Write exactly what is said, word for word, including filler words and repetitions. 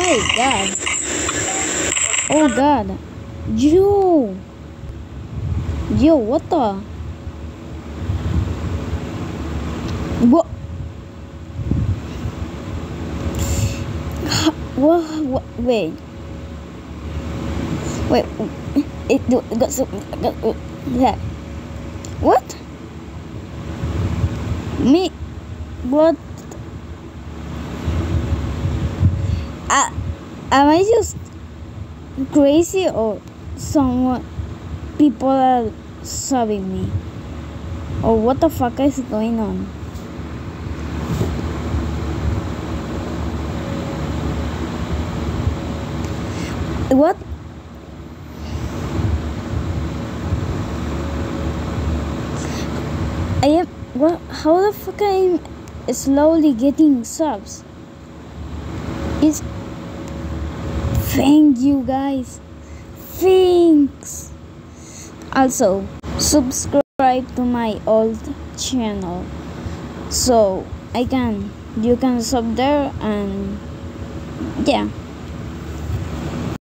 my god. Oh god. Yo. Yo, what the? What? What? What? Wait. Wait. It got some. Yeah. What? Me? What? Uh, am I just crazy or someone? People are subbing me? Or what the fuck is going on? What? I am. What? How the fuck I am slowly getting subs? Is. Thank you guys. Thanks. Also, subscribe to my old channel, so I can. You can sub there and yeah.